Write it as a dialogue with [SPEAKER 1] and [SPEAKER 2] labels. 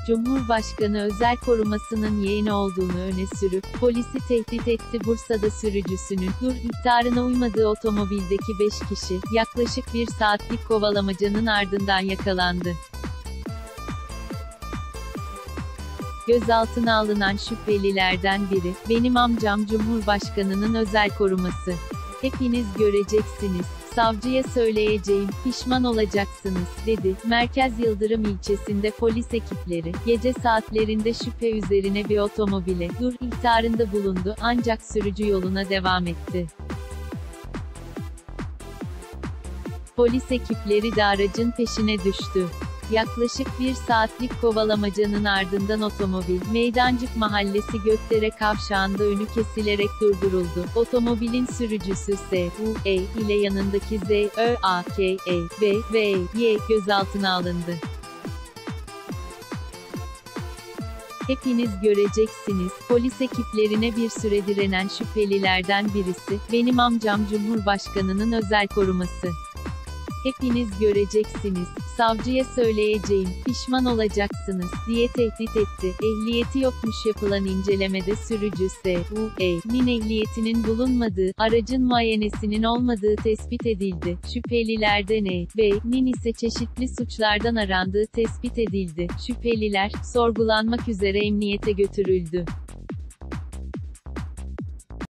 [SPEAKER 1] Cumhurbaşkanı özel korumasının yeğeni olduğunu öne sürüp, polisi tehdit etti. Bursa'da sürücüsünün, dur ihtarına uymadığı otomobildeki 5 kişi, yaklaşık 1 saatlik kovalamacanın ardından yakalandı. Gözaltına alınan şüphelilerden biri, benim amcam Cumhurbaşkanının özel koruması. Hepiniz göreceksiniz. Savcıya söyleyeceğim, pişman olacaksınız, dedi. Merkez Yıldırım ilçesinde polis ekipleri, gece saatlerinde şüphe üzerine bir otomobile, dur ihtarında bulundu, ancak sürücü yoluna devam etti. Polis ekipleri de aracın peşine düştü. Yaklaşık 1 saatlik kovalamacanın ardından otomobil, Meydancık Mahallesi Gökdere kavşağında önü kesilerek durduruldu. Otomobilin sürücüsü S.U.E. ile yanındaki Z.Ö.A.K.E.V.V.Y gözaltına alındı. Hepiniz göreceksiniz, polis ekiplerine bir süre direnen şüphelilerden birisi, benim amcam Cumhurbaşkanının özel koruması. Hepiniz göreceksiniz, savcıya söyleyeceğim, pişman olacaksınız, diye tehdit etti. Ehliyeti yokmuş. Yapılan incelemede sürücü S.U.E.'nin ehliyetinin bulunmadığı, aracın muayenesinin olmadığı tespit edildi. Şüphelilerden E.B.'nin ise çeşitli suçlardan arandığı tespit edildi. Şüpheliler, sorgulanmak üzere emniyete götürüldü.